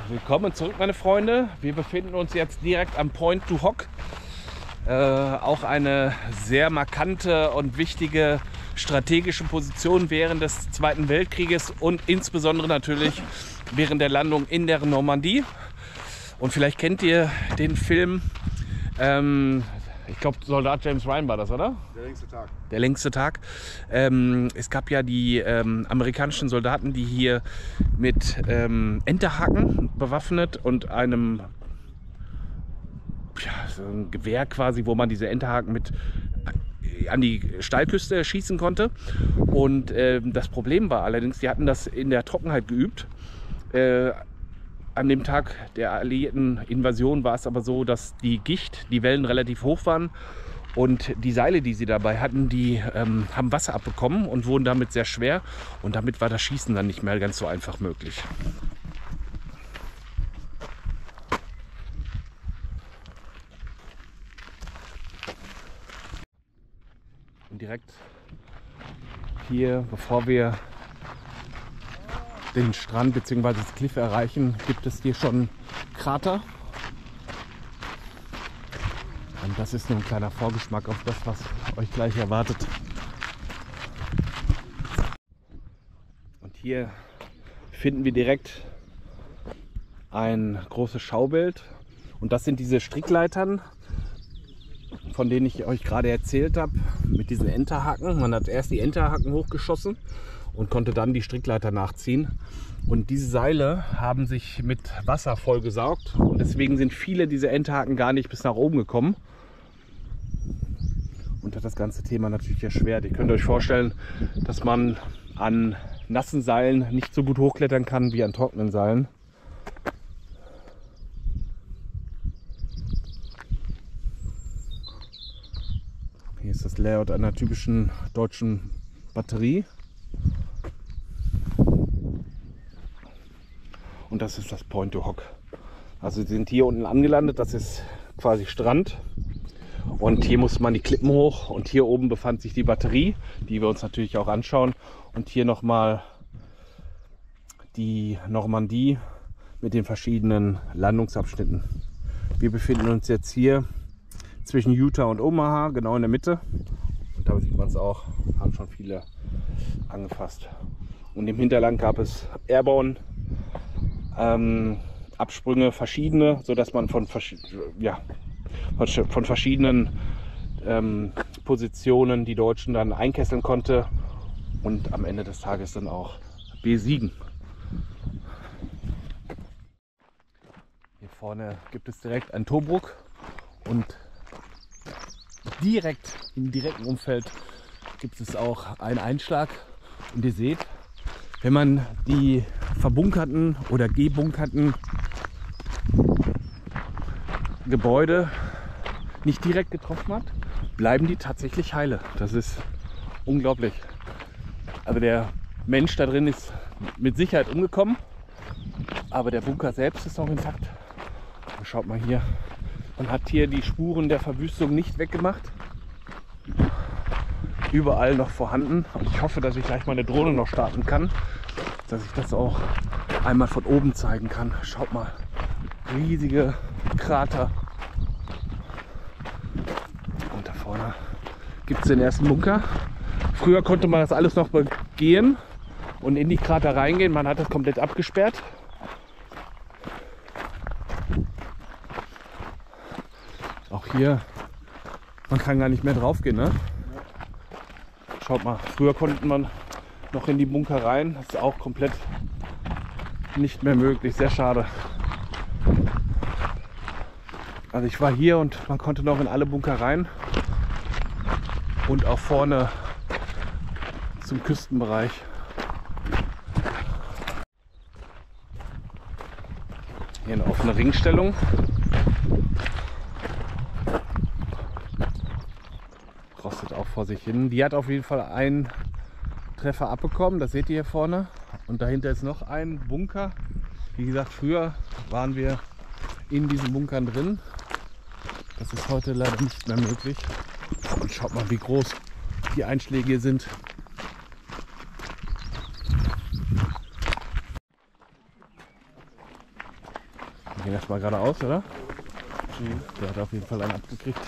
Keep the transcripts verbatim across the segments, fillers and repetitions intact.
willkommen zurück, meine Freunde. Wir befinden uns jetzt direkt am Pointe du Hoc. Äh, auch eine sehr markante und wichtige strategische Position während des Zweiten Weltkrieges und insbesondere natürlich während der Landung in der Normandie. Und vielleicht kennt ihr den Film, ähm, ich glaube Soldat James Ryan war das, oder? Der längste Tag. Der längste Tag. Ähm, es gab ja die ähm, amerikanischen Soldaten, die hier mit ähm, Enterhaken bewaffnet und einem ja, so ein Gewehr quasi, wo man diese Enterhaken mit an die Steilküste schießen konnte. Und äh, das Problem war allerdings, die hatten das in der Trockenheit geübt. Äh, An dem Tag der alliierten Invasion war es aber so, dass die Gicht, die Wellen relativ hoch waren und die Seile, die sie dabei hatten, die ähm, haben Wasser abbekommen und wurden damit sehr schwer und damit war das Schießen dann nicht mehr ganz so einfach möglich. Und direkt hier, bevor wir den Strand bzw. das Kliff erreichen, gibt es hier schon Krater. Und das ist nur ein kleiner Vorgeschmack auf das, was euch gleich erwartet. Und hier finden wir direkt ein großes Schaubild. Und das sind diese Strickleitern, von denen ich euch gerade erzählt habe, mit diesen Enterhaken. Man hat erst die Enterhaken hochgeschossen und konnte dann die Strickleiter nachziehen. Und diese Seile haben sich mit Wasser vollgesaugt und deswegen sind viele dieser Enterhaken gar nicht bis nach oben gekommen und hat das ganze Thema natürlich erschwert. Ihr könnt euch vorstellen, dass man an nassen Seilen nicht so gut hochklettern kann wie an trockenen Seilen. Hier ist das Layout einer typischen deutschen Batterie. Und das ist das Pointe du Hoc. Also sie sind hier unten angelandet, das ist quasi Strand. Und hier musste man die Klippen hoch und hier oben befand sich die Batterie, die wir uns natürlich auch anschauen. Und hier nochmal die Normandie mit den verschiedenen Landungsabschnitten. Wir befinden uns jetzt hier zwischen Utah und Omaha, genau in der Mitte. Und da sieht man es auch, haben schon viele angefasst. Und im Hinterland gab es Airborne ähm, Absprünge, verschiedene, sodass man von, ja, von verschiedenen ähm, Positionen die Deutschen dann einkesseln konnte und am Ende des Tages dann auch besiegen. Hier vorne gibt es direkt ein Tobruk und direkt im direkten Umfeld gibt es auch einen Einschlag. Und ihr seht, wenn man die verbunkerten oder gebunkerten Gebäude nicht direkt getroffen hat, bleiben die tatsächlich heile. Das ist unglaublich. Also der Mensch da drin ist mit Sicherheit umgekommen, aber der Bunker selbst ist noch intakt. Schaut mal hier, man hat hier die Spuren der Verwüstung nicht weggemacht. Überall noch vorhanden. Und ich hoffe, dass ich gleich meine Drohne noch starten kann, dass ich das auch einmal von oben zeigen kann. Schaut mal, riesige Krater. Und da vorne gibt es den ersten Bunker. Früher konnte man das alles noch begehen und in die Krater reingehen. Man hat das komplett abgesperrt. Auch hier, man kann gar nicht mehr drauf gehen, ne? Schaut mal, früher konnte man noch in die Bunker rein. Das ist auch komplett nicht mehr möglich. Sehr schade. Also ich war hier und man konnte noch in alle Bunker rein. Und auch vorne zum Küstenbereich. Hier eine offene Ringstellung. Rostet auch vor sich hin. Die hat auf jeden Fall einen Treffer abbekommen, das seht ihr hier vorne. Und dahinter ist noch ein Bunker. Wie gesagt, früher waren wir in diesen Bunkern drin. Das ist heute leider nicht mehr möglich. Und schaut mal, wie groß die Einschläge hier sind. Wir gehen erstmal geradeaus, oder? Mhm. Der hat auf jeden Fall einen abgekriegt.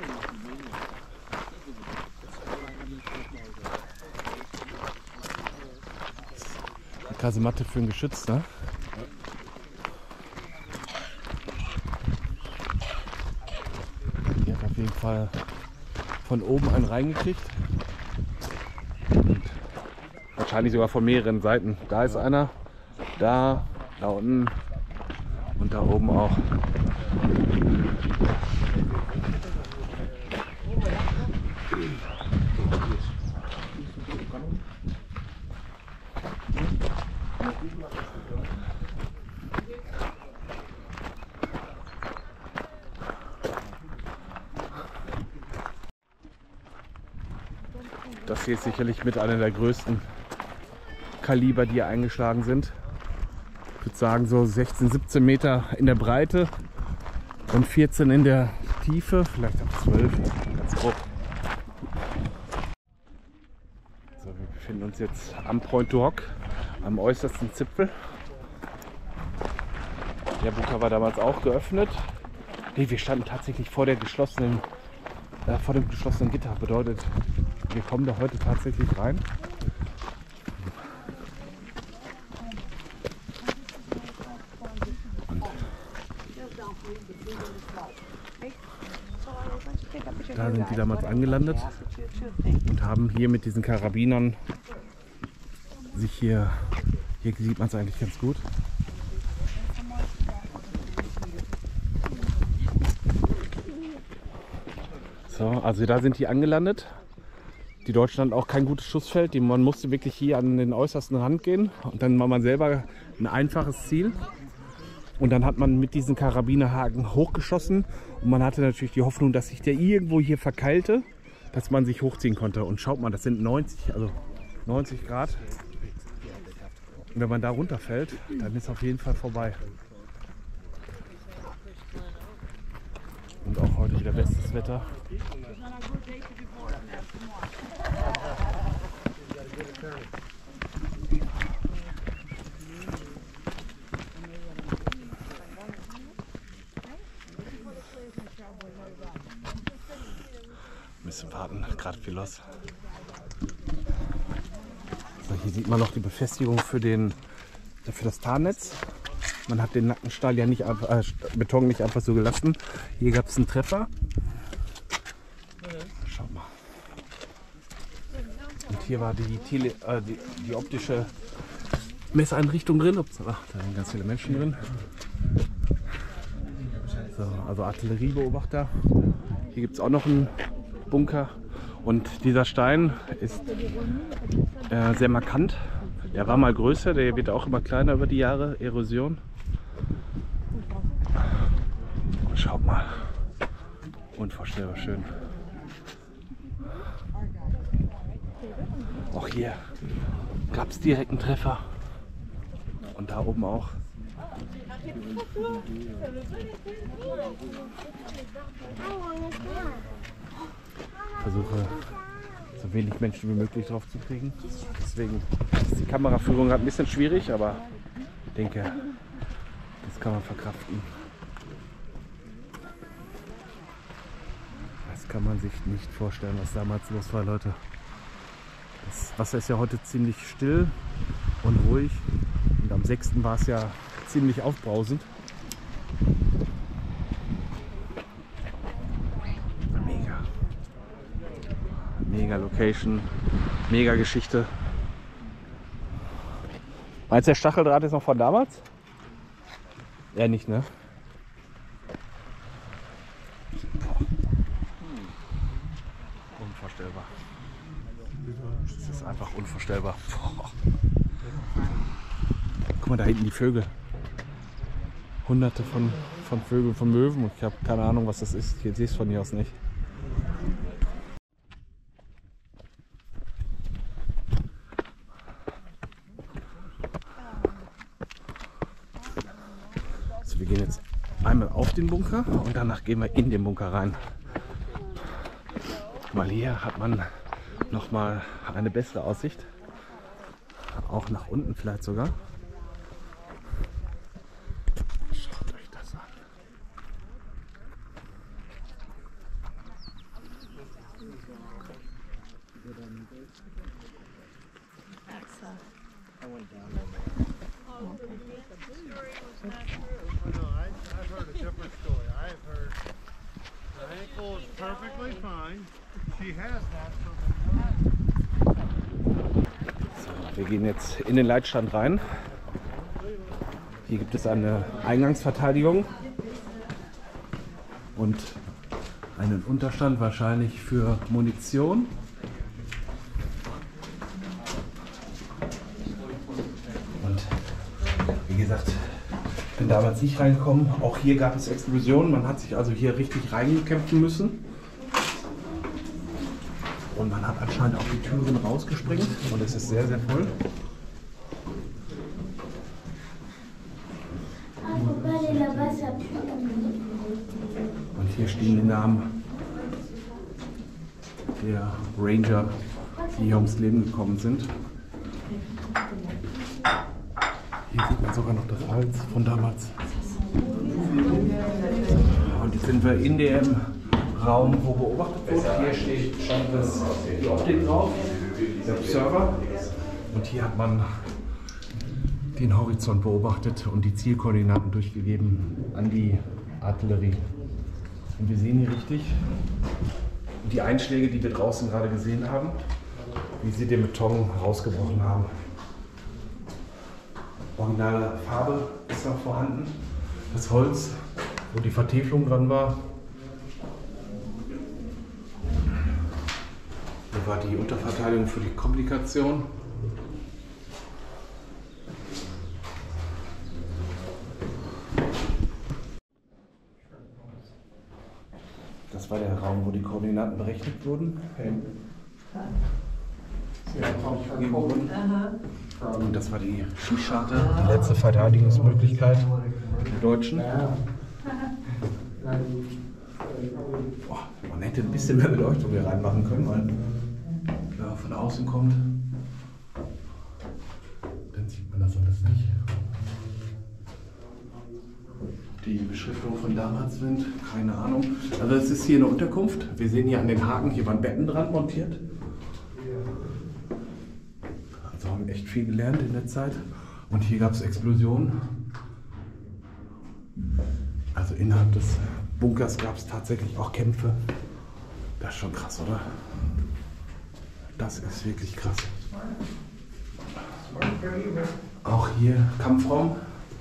Eine Kasematte für ein Geschütz, ne? Die hat auf jeden Fall von oben einen reingekriegt. Und wahrscheinlich sogar von mehreren Seiten. Da ist einer, da, da unten und da oben auch. Das hier ist sicherlich mit einer der größten Kaliber, die hier eingeschlagen sind. Ich würde sagen so sechzehn, siebzehn Meter in der Breite und vierzehn in der Tiefe, vielleicht auch zwölf, ganz grob. So, wir befinden uns jetzt am Point du Hoc, am äußersten Zipfel. Der Bunker war damals auch geöffnet. Nee, wir standen tatsächlich vor der geschlossenen, äh, vor dem geschlossenen Gitter. Bedeutet, wir kommen da heute tatsächlich rein. Und da sind die damals angelandet und haben hier mit diesen Karabinern sich hier, hier sieht man es eigentlich ganz gut. So, also da sind die angelandet. Die Deutschen hatten auch kein gutes Schussfeld. Die, man musste wirklich hier an den äußersten Rand gehen und dann war man selber ein einfaches Ziel. Und dann hat man mit diesen Karabinerhaken hochgeschossen und man hatte natürlich die Hoffnung, dass sich der irgendwo hier verkeilte, dass man sich hochziehen konnte. Und schaut mal, das sind neunzig, also neunzig Grad. Und wenn man da runterfällt, dann ist auf jeden Fall vorbei. Und auch heute wieder bestes Wetter. Ein bisschen warten, gerade viel los. So, hier sieht man noch die Befestigung für, den, für das Tarnnetz. Man hat den Nackenstahl ja nicht einfach, äh, Beton nicht einfach so gelassen. Hier gab es einen Treffer. Schaut mal. Und hier war die, Tele, äh, die, die optische Messeinrichtung drin. Ups, ach, da sind ganz viele Menschen drin. So, also Artilleriebeobachter. Hier gibt es auch noch einen Bunker. Und dieser Stein ist äh, sehr markant. Der war mal größer, der wird auch immer kleiner über die Jahre. Erosion. Schaut mal. Unvorstellbar schön. Auch hier gab es direkt einen Treffer. Und da oben auch. Versuche so wenig Menschen wie möglich drauf zu kriegen. Deswegen ist die Kameraführung gerade ein bisschen schwierig, aber ich denke, das kann man verkraften. Das kann man sich nicht vorstellen, was damals los war, Leute. Das Wasser ist ja heute ziemlich still und ruhig. Und am sechsten war es ja ziemlich aufbrausend. Mega. Mega Location. Mega Geschichte. Meinst du, der Stacheldraht ist noch von damals? Ja, nicht, ne? Unvorstellbar. Das ist einfach unvorstellbar. Boah. Guck mal, da hinten die Vögel. Hunderte von, von Vögeln, von Möwen. Ich habe keine Ahnung, was das ist. Ich sehe es von hier aus nicht. Also wir gehen jetzt einmal auf den Bunker und danach gehen wir in den Bunker rein. Guck mal, hier hat man noch mal eine bessere Aussicht. Auch nach unten vielleicht sogar. Schaut euch das So, wir gehen jetzt in den Leitstand rein. Hier gibt es eine Eingangsverteidigung und einen Unterstand wahrscheinlich für Munition. Und wie gesagt, ich bin damals nicht reingekommen. Auch hier gab es Explosionen. Man hat sich also hier richtig reingekämpfen müssen. Und man hat anscheinend auch die Türen rausgesprengt. Und es ist sehr, sehr voll. Und hier stehen die Namen der Ranger, die hier ums Leben gekommen sind. Hier sieht man sogar noch das Holz von damals. Und jetzt sind wir in dem Raum, wo beobachtet wurde. Hier steht schon das, die Optik drauf, der Observer. Und hier hat man den Horizont beobachtet und die Zielkoordinaten durchgegeben an die Artillerie. Und wir sehen hier richtig die Einschläge, die wir draußen gerade gesehen haben, wie sie den Beton rausgebrochen haben. Originale Farbe ist noch vorhanden. Das Holz, wo die Vertäfelung dran war. Hier war die Unterverteidigung für die Komplikation. Das war der Raum, wo die Koordinaten berechnet wurden. Und das war die Schießscharte, die letzte Verteidigungsmöglichkeit der Deutschen. Boah, man hätte ein bisschen mehr Beleuchtung hier reinmachen können, weil wenn man von außen kommt, dann sieht man das alles nicht. Die Beschriftungen von damals sind, keine Ahnung. Also es ist hier eine Unterkunft. Wir sehen hier an den Haken, hier waren Betten dran montiert. Also haben echt viel gelernt in der Zeit. Und hier gab es Explosionen. Also innerhalb des Bunkers gab es tatsächlich auch Kämpfe. Das ist schon krass, oder? Das ist wirklich krass. Auch hier Kampfraum.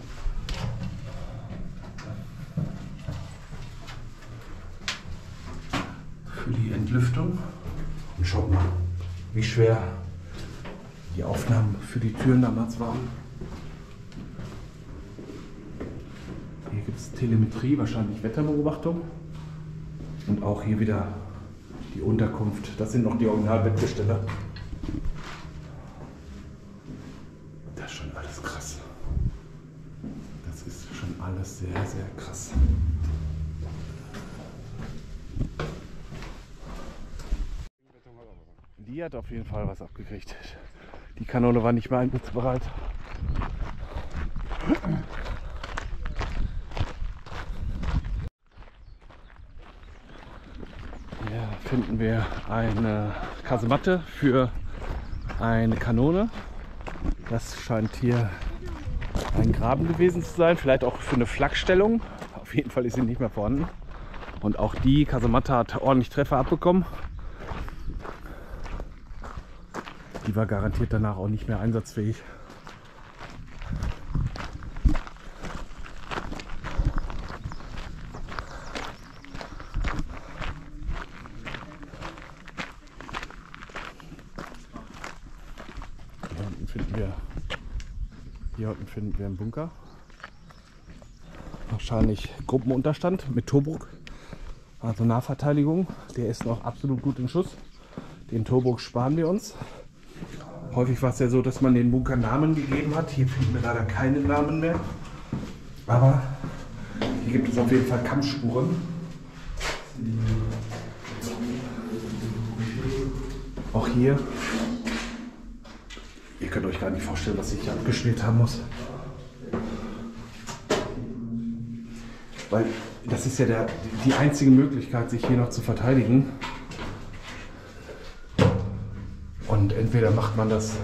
Für die Entlüftung. Und schaut mal, wie schwer die Aufnahmen für die Türen damals waren. Hier gibt es Telemetrie, wahrscheinlich Wetterbeobachtung. Und auch hier wieder die Unterkunft. Das sind noch die Originalbettgestelle. Das ist schon alles krass. Das ist schon alles sehr, sehr krass. Die hat auf jeden Fall was abgekriegt. Die Kanone war nicht mehr einsatzbereit. Hier finden wir eine Kasematte für eine Kanone. Das scheint hier ein Graben gewesen zu sein, vielleicht auch für eine Flakstellung. Auf jeden Fall ist sie nicht mehr vorhanden. Und auch die Kasematte hat ordentlich Treffer abbekommen. Die war garantiert danach auch nicht mehr einsatzfähig. Hier unten finden wir, hier unten finden wir einen Bunker. Wahrscheinlich Gruppenunterstand mit Tobruk, also Nahverteidigung. Der ist noch absolut gut in Schuss. Den Tobruk sparen wir uns. Häufig war es ja so, dass man den Bunker Namen gegeben hat. Hier finden wir leider keine Namen mehr. Aber hier gibt es auf jeden Fall Kampfspuren. Auch hier. Ihr könnt euch gar nicht vorstellen, was ich hier abgespielt haben muss. Weil das ist ja der, die einzige Möglichkeit, sich hier noch zu verteidigen. Und entweder macht man das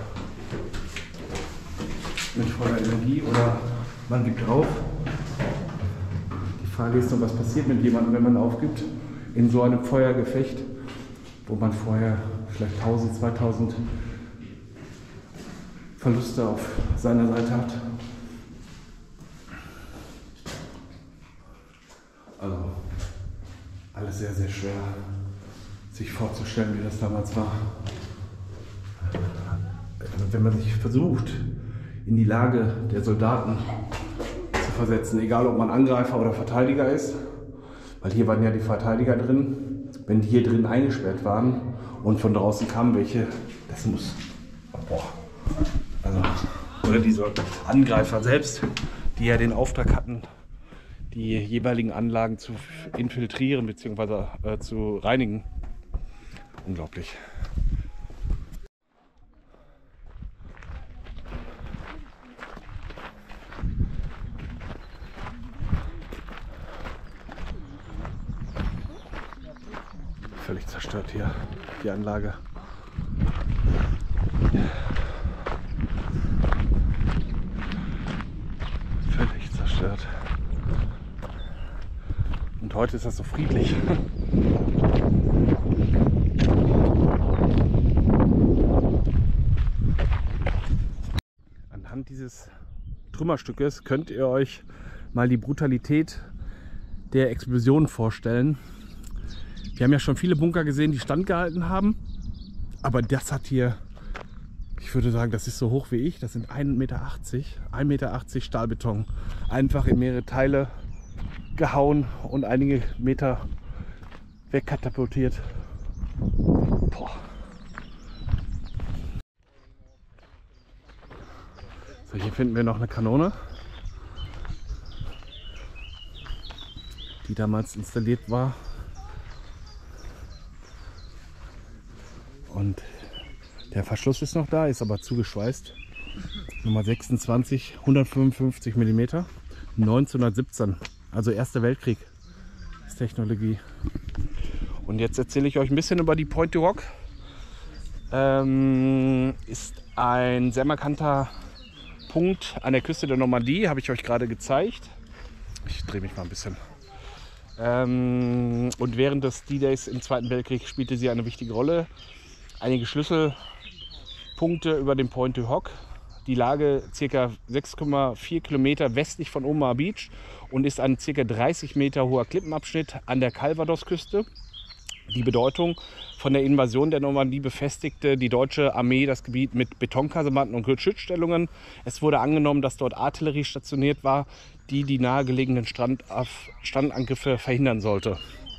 mit voller Energie oder man gibt auf. Die Frage ist nur, was passiert mit jemandem, wenn man aufgibt. in so einem Feuergefecht, wo man vorher vielleicht tausend, zweitausend Verluste auf seiner Seite hat. Also alles sehr, sehr schwer, sich vorzustellen, wie das damals war. Wenn man sich versucht, in die Lage der Soldaten zu versetzen, egal ob man Angreifer oder Verteidiger ist, weil hier waren ja die Verteidiger drin, wenn die hier drin eingesperrt waren und von draußen kamen welche, das muss, boah, also, oder diese Angreifer selbst, die ja den Auftrag hatten, die jeweiligen Anlagen zu infiltrieren bzw. Äh, zu reinigen. Unglaublich. Völlig zerstört hier die Anlage. Völlig zerstört. Und heute ist das so friedlich. Anhand dieses Trümmerstückes könnt ihr euch mal die Brutalität der Explosion vorstellen. Wir haben ja schon viele Bunker gesehen, die standgehalten haben, aber das hat hier, ich würde sagen, das ist so hoch wie ich, das sind ein Meter achtzig, ein Meter achtzig Stahlbeton, einfach in mehrere Teile gehauen und einige Meter wegkatapultiert. Boah. So, hier finden wir noch eine Kanone, die damals installiert war. Und der Verschluss ist noch da, ist aber zugeschweißt. Nummer sechsundzwanzig, hundertfünfundfünfzig Millimeter, neunzehnhundertsiebzehn, also Erster Weltkrieg ist Technologie. Und jetzt erzähle ich euch ein bisschen über die Pointe du Hoc. Ähm, ist ein sehr markanter Punkt an der Küste der Normandie, habe ich euch gerade gezeigt. Ich drehe mich mal ein bisschen. Ähm, und während des D-Days im Zweiten Weltkrieg spielte sie eine wichtige Rolle. Einige Schlüsselpunkte über den Pointe du Hoc. Die Lage ca. sechs Komma vier Kilometer westlich von Omaha Beach und ist ein ca. dreißig Meter hoher Klippenabschnitt an der Calvados-Küste. Die Bedeutung: von der Invasion der Normandie befestigte die deutsche Armee das Gebiet mit Betonkasematten und Geschützstellungen. Es wurde angenommen, dass dort Artillerie stationiert war, die die nahegelegenen Strandangriffe verhindern sollte.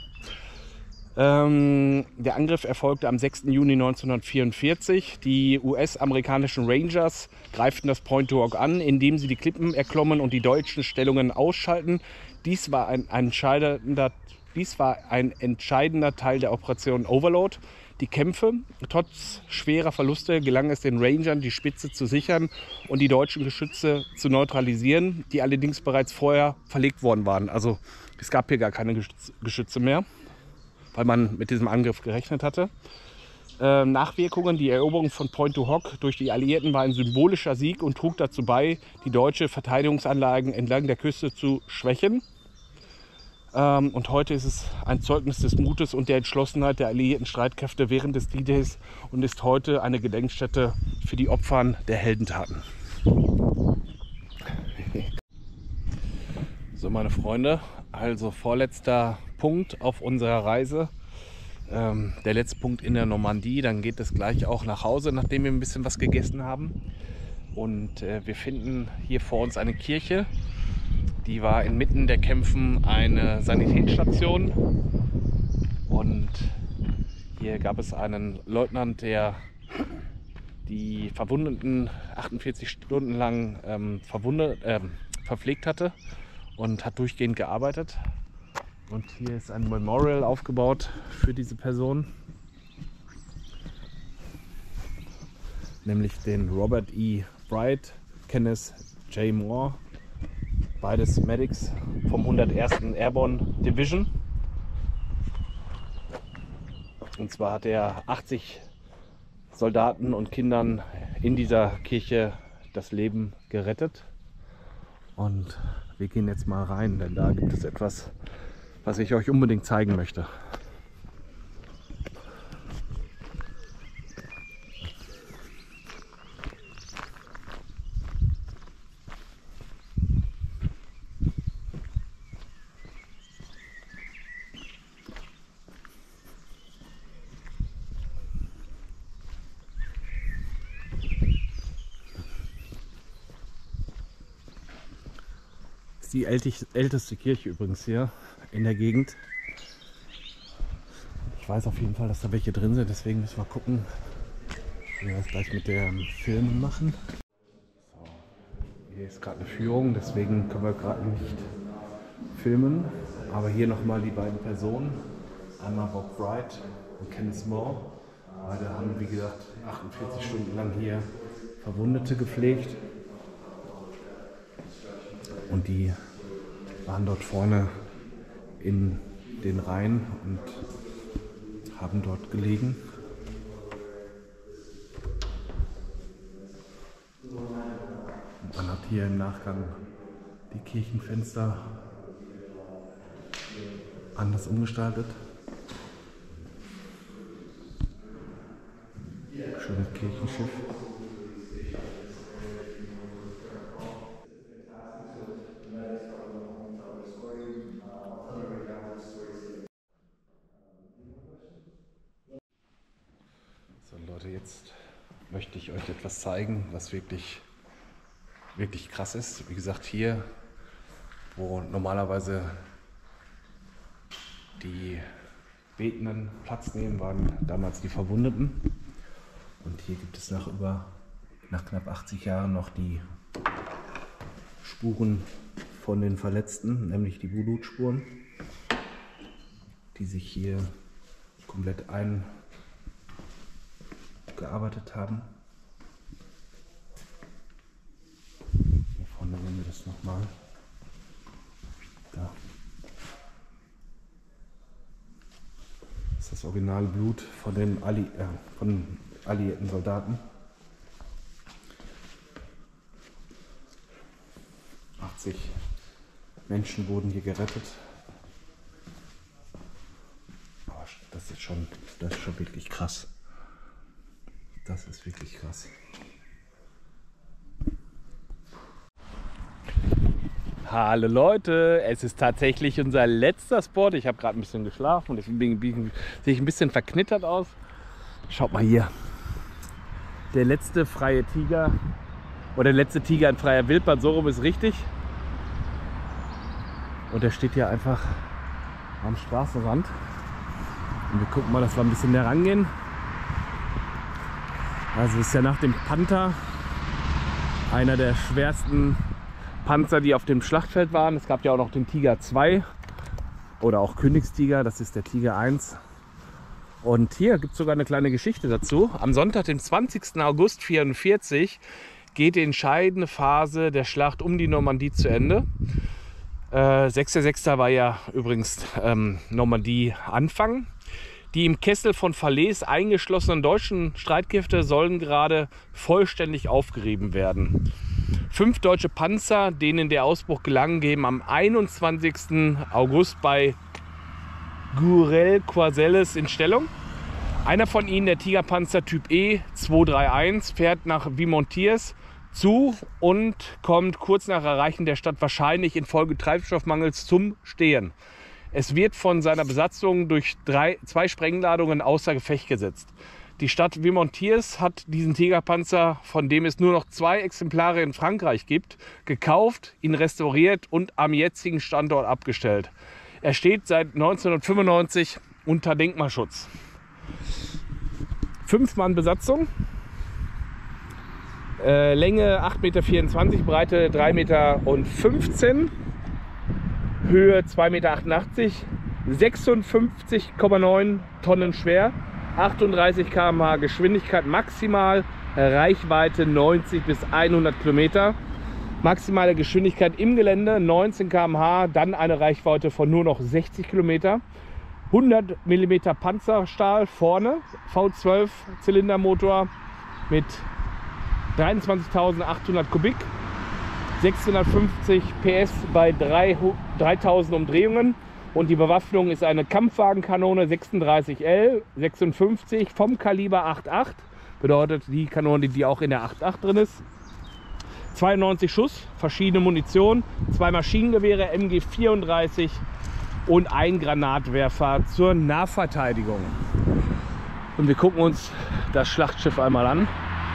Ähm, der Angriff erfolgte am sechsten Juni neunzehnhundertvierundvierzig. Die U S-amerikanischen Rangers greiften das Pointe du Hoc an, indem sie die Klippen erklommen und die deutschen Stellungen ausschalten. Dies war ein, ein entscheidender, dies war ein entscheidender Teil der Operation Overlord. Die Kämpfe, trotz schwerer Verluste, gelang es den Rangern, die Spitze zu sichern und die deutschen Geschütze zu neutralisieren, die allerdings bereits vorher verlegt worden waren. Also es gab hier gar keine Geschütze mehr, weil man mit diesem Angriff gerechnet hatte. Äh, Nachwirkungen: die Eroberung von Pointe du Hoc durch die Alliierten war ein symbolischer Sieg und trug dazu bei, die deutsche Verteidigungsanlagen entlang der Küste zu schwächen. Ähm, und heute ist es ein Zeugnis des Mutes und der Entschlossenheit der alliierten Streitkräfte während des D-Days und ist heute eine Gedenkstätte für die Opfer der Heldentaten. So, meine Freunde, also vorletzter Punkt auf unserer Reise, ähm, der letzte Punkt in der Normandie. Dann geht es gleich auch nach Hause, nachdem wir ein bisschen was gegessen haben. Und äh, wir finden hier vor uns eine Kirche. Die war inmitten der Kämpfen eine Sanitätsstation. Und hier gab es einen Leutnant, der die Verwundeten achtundvierzig Stunden lang ähm, verwundet, äh, verpflegt hatte und hat durchgehend gearbeitet. Und hier ist ein Memorial aufgebaut für diese Person, nämlich den Robert E. Bright, Kenneth J. Moore, beides Medics vom hundertersten Airborne Division. Und zwar hat er achtzig Soldaten und Kindern in dieser Kirche das Leben gerettet. Und wir gehen jetzt mal rein, denn da gibt es etwas was ich euch unbedingt zeigen möchte. Die älteste Kirche übrigens hier in der Gegend. Ich weiß auf jeden Fall, dass da welche drin sind, deswegen müssen wir gucken, wie wir das gleich mit dem Filmen machen. So, hier ist gerade eine Führung, deswegen können wir gerade nicht filmen. Aber hier nochmal die beiden Personen, einmal Bob Wright und Kenneth Moore. Beide haben, wie gesagt, achtundvierzig Stunden lang hier Verwundete gepflegt. Und die waren dort vorne in den Reihen und haben dort gelegen. Und man hat hier im Nachgang die Kirchenfenster anders umgestaltet. Schönes Kirchenschiff. Jetzt möchte ich euch etwas zeigen, was wirklich, wirklich krass ist. Wie gesagt, hier, wo normalerweise die Betenden Platz nehmen, waren damals die Verwundeten. Und hier gibt es nach über, nach knapp achtzig Jahren noch die Spuren von den Verletzten, nämlich die Blutspuren, die sich hier komplett ein gearbeitet haben. Hier vorne sehen wir das nochmal. Da. Das ist das originale Blut von den Alli äh, von alliierten Soldaten. achtzig Menschen wurden hier gerettet. Aber das ist schon, das ist schon wirklich krass. Das ist wirklich krass. Hallo Leute, es ist tatsächlich unser letzter Spot. Ich habe gerade ein bisschen geschlafen und deswegen sehe ich ein bisschen verknittert aus. Schaut mal hier. Der letzte freie Tiger oder der letzte Tiger in freier Wildbahn, so rum ist richtig. Und der steht hier einfach am Straßenrand. Und wir gucken mal, dass wir ein bisschen näher rangehen. Also ist ja nach dem Panther einer der schwersten Panzer, die auf dem Schlachtfeld waren. Es gab ja auch noch den Tiger zwei oder auch Königstiger, das ist der Tiger eins. Und hier gibt es sogar eine kleine Geschichte dazu. Am Sonntag, dem zwanzigsten August neunzehnhundertvierundvierzig, geht die entscheidende Phase der Schlacht um die Normandie zu Ende. Äh, sechster sechster war ja übrigens ähm, Normandie-Anfang. Die im Kessel von Falaise eingeschlossenen deutschen Streitkräfte sollen gerade vollständig aufgerieben werden. Fünf deutsche Panzer, denen der Ausbruch gelang, geben am einundzwanzigsten August bei Gourel-Coiselles in Stellung. Einer von ihnen, der Tigerpanzer Typ E zweihundereinunddreißig, fährt nach Vimoutiers zu und kommt kurz nach Erreichen der Stadt wahrscheinlich infolge Treibstoffmangels zum Stehen. Es wird von seiner Besatzung durch drei, zwei Sprengladungen außer Gefecht gesetzt. Die Stadt Vimoutiers hat diesen Tigerpanzer, von dem es nur noch zwei Exemplare in Frankreich gibt, gekauft, ihn restauriert und am jetzigen Standort abgestellt. Er steht seit neunzehnhundertfünfundneunzig unter Denkmalschutz. Fünf Mann Besatzung, äh, Länge acht Meter vierundzwanzig, Breite drei Meter fünfzehn. Höhe zwei Meter achtundachtzig, sechsundfünfzig Komma neun Tonnen schwer, achtunddreißig Kilometer pro Stunde Geschwindigkeit maximal, Reichweite neunzig bis hundert Kilometer. Maximale Geschwindigkeit im Gelände neunzehn Kilometer pro Stunde, dann eine Reichweite von nur noch sechzig Kilometer. hundert Millimeter Panzerstahl vorne, V zwölf Zylindermotor mit dreiundzwanzigtausendachthundert Kubik. sechshundertfünfzig P S bei dreitausend Umdrehungen. Und die Bewaffnung ist eine Kampfwagenkanone sechsunddreißig L sechsundfünfzig vom Kaliber acht Komma acht. Bedeutet die Kanone, die auch in der acht Komma acht drin ist. zweiundneunzig Schuss, verschiedene Munition, zwei Maschinengewehre M G vierunddreißig und ein Granatwerfer zur Nahverteidigung. Und wir gucken uns das Schlachtschiff einmal an.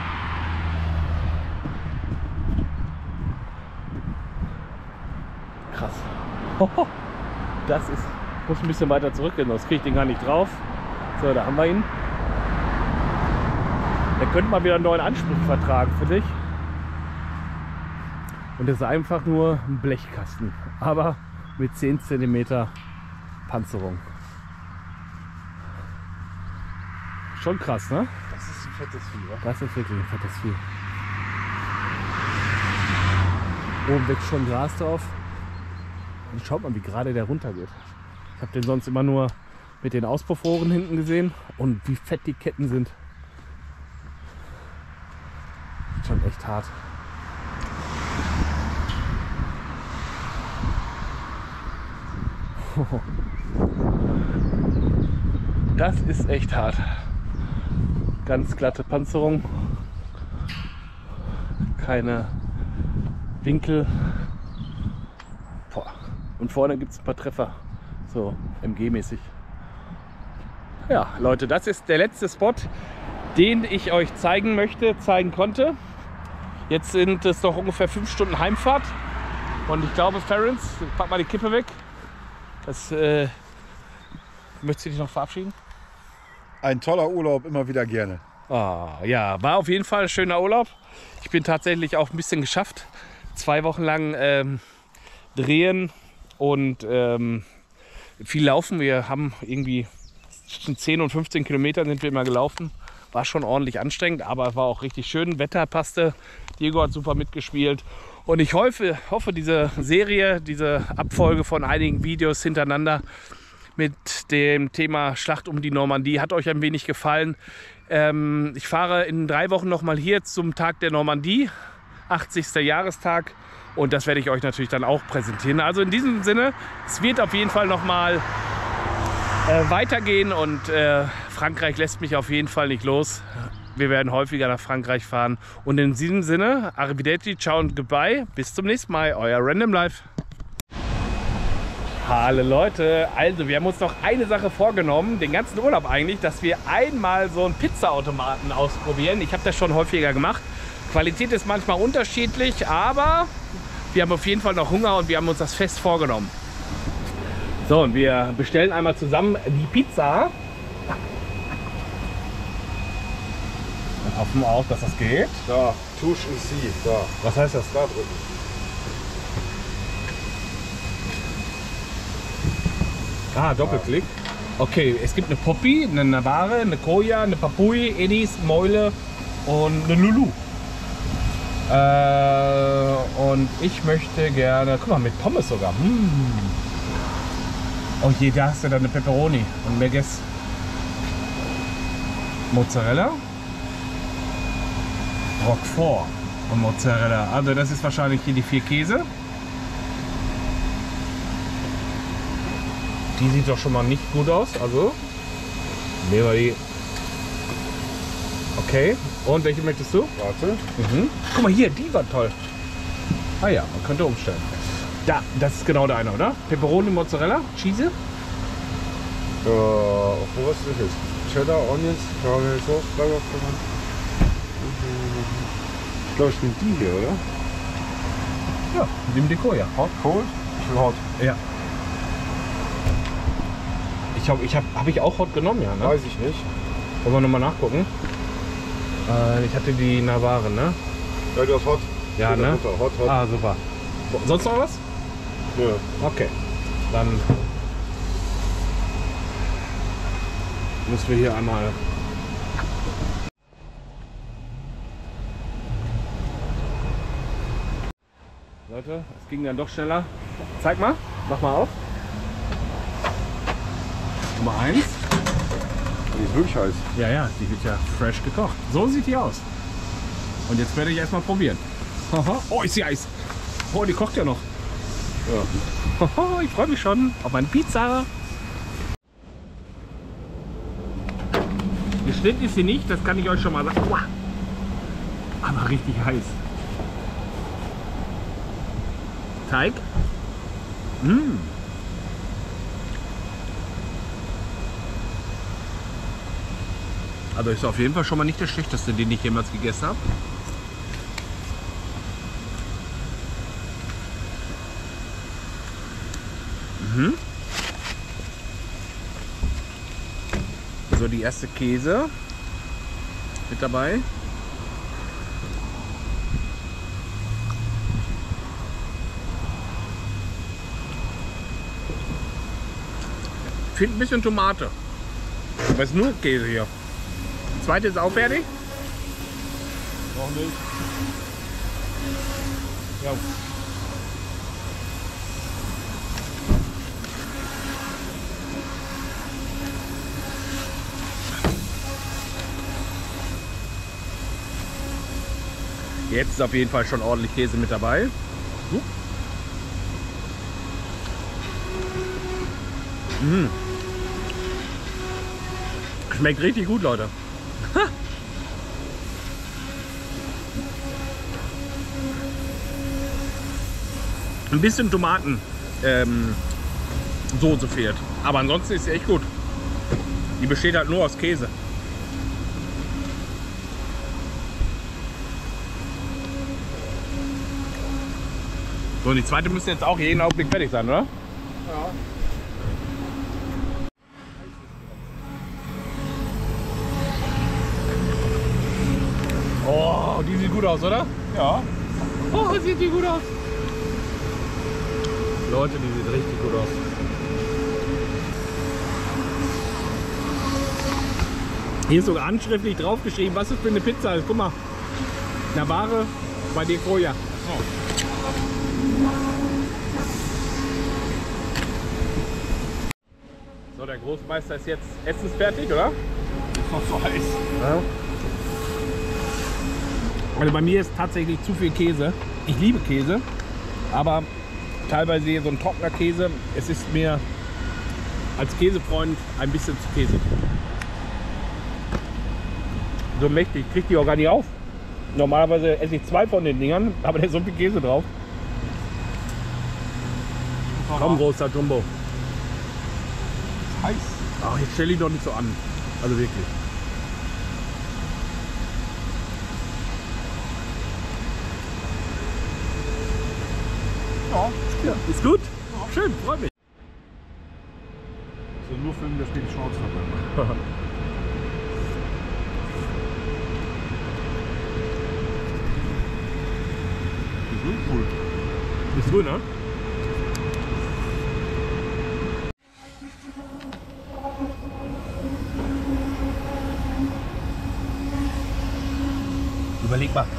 Krass. Das ist, ich muss ein bisschen weiter zurückgehen, sonst kriege ich den gar nicht drauf. So, da haben wir ihn. Der könnte mal wieder einen neuen Anspruch vertragen, finde ich. Und das ist einfach nur ein Blechkasten, aber mit zehn Zentimeter Panzerung. Schon krass, ne? Das ist ein fettes Vieh, oder? Das ist wirklich ein fettes Vieh. Oben wächst schon Gras drauf. Und schaut mal, wie gerade der runter geht. Ich habe den sonst immer nur mit den Auspuffohren hinten gesehen. Und wie fett die Ketten sind. Schon echt hart. Das ist echt hart. Ganz glatte Panzerung. Keine Winkel. Boah. Und vorne gibt es ein paar Treffer. So M G-mäßig. Ja, Leute, das ist der letzte Spot, den ich euch zeigen möchte, zeigen konnte. Jetzt sind es noch ungefähr fünf Stunden Heimfahrt. Und ich glaube, Ferenc, pack mal die Kippe weg. Das, äh, möchtest du dich noch verabschieden? Ein toller Urlaub, immer wieder gerne. Oh, ja, war auf jeden Fall ein schöner Urlaub. Ich bin tatsächlich auch ein bisschen geschafft. Zwei Wochen lang ähm, drehen und ähm, viel laufen. Wir haben irgendwie zwischen zehn und fünfzehn Kilometern sind wir immer gelaufen. War schon ordentlich anstrengend, aber es war auch richtig schön. Wetter passte. Diego hat super mitgespielt. Und ich hoffe, hoffe, diese Serie, diese Abfolge von einigen Videos hintereinander mit dem Thema Schlacht um die Normandie hat euch ein wenig gefallen. Ähm, ich fahre in drei Wochen noch mal hier zum Tag der Normandie, achtzigsten Jahrestag. Und das werde ich euch natürlich dann auch präsentieren. Also in diesem Sinne, es wird auf jeden Fall noch mal äh, weitergehen. Und äh, Frankreich lässt mich auf jeden Fall nicht los. Wir werden häufiger nach Frankreich fahren. Und in diesem Sinne, arrivederci, ciao und goodbye. Bis zum nächsten Mal, euer Random Life. Hallo Leute, also wir haben uns noch eine Sache vorgenommen, den ganzen Urlaub eigentlich, dass wir einmal so einen Pizzaautomaten ausprobieren. Ich habe das schon häufiger gemacht. Qualität ist manchmal unterschiedlich, aber wir haben auf jeden Fall noch Hunger und wir haben uns das fest vorgenommen. So, und wir bestellen einmal zusammen die Pizza. Dann hoffen wir auch, dass das geht. Da, Touche ici, da. Was heißt das? Da drücken. Ah, Doppelklick. Okay, es gibt eine Poppy, eine Navarre, eine Koya, eine Papui, Edis, Mäule und eine Lulu. Äh, und ich möchte gerne, guck mal, mit Pommes sogar. Mmh. Oh je, da hast du dann eine Pepperoni und Merguez. Mozzarella. Roquefort und Mozzarella. Also das ist wahrscheinlich hier die vier Käse. Die sieht doch schon mal nicht gut aus, also nehmen wir die. Okay, und welche möchtest du? Warte. Mhm. Guck mal hier, die war toll. Ah ja, man könnte umstellen. Da, das ist genau der eine, oder? Pepperoni, Mozzarella, Cheese. Äh, wo ist das jetzt? Cheddar, Onions, Caramel Sauce, Burger. Ich glaube, ich nehme die hier, oder? Ja, nimm die Koya. Hot, cold? Ich will hot. Ja. Ich habe ich hab, hab ich auch Hot genommen, ja, ne? Weiß ich nicht. Wollen wir nochmal nachgucken? Äh, ich hatte die Navarre, ne? Ja, du hast Hot. Ja, ne? Butter. Hot, hot. Ah, super. Sonst noch was? Ja. Okay. Dann müssen wir hier einmal. Leute, es ging dann doch schneller. Zeig mal, mach mal auf. Nummer eins. Die ist wirklich heiß. Ja, ja, die wird ja fresh gekocht. So sieht die aus. Und jetzt werde ich erstmal probieren. Oh, ist sie heiß. Oh, die kocht ja noch. Ja. Ich freue mich schon auf meine Pizza. Geschnitten ist sie nicht, das kann ich euch schon mal sagen. Uah. Aber richtig heiß. Teig. Mmh. Also ist auf jeden Fall schon mal nicht der schlechteste, den ich jemals gegessen habe. Mhm. So, die erste Käse mit dabei. Fehlt ein bisschen Tomate. Aber es ist nur Käse hier. Die zweite ist auch fertig? Noch nicht. Ja. Jetzt ist auf jeden Fall schon ordentlich Käse mit dabei. Mmh. Schmeckt richtig gut, Leute. Ha. Ein bisschen Tomaten ähm, Soße fehlt. Aber ansonsten ist sie echt gut. Die besteht halt nur aus Käse. So, und die zweite müsste jetzt auch jeden Augenblick fertig sein, oder? Ja. Oh, die sieht gut aus, oder? Ja. Oh, sieht die gut aus. Leute, die sieht richtig gut aus. Hier ist sogar handschriftlich draufgeschrieben, was es für eine Pizza ist. Guck mal. Navarre bei De Coya. So. So, der Großmeister ist jetzt essensfertig, oder? Ist noch so heiß. Ja. Also bei mir ist tatsächlich zu viel Käse. Ich liebe Käse, aber teilweise hier so ein trockener Käse. Es ist mir als Käsefreund ein bisschen zu käsig. So mächtig, ich kriege die auch gar nicht auf. Normalerweise esse ich zwei von den Dingern, aber da ist so viel Käse drauf. Komm, großer Jumbo. Heiß. Ach, jetzt stell ich doch nicht so an. Also wirklich. Ja. Ja, ist gut? Schön, freut mich. So nur filmen, der steht die Schnauze dabei. Ist cool. Ist gut, ne? Überleg mal.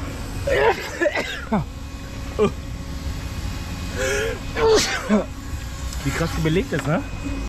Wie krass die belegt ist, ne?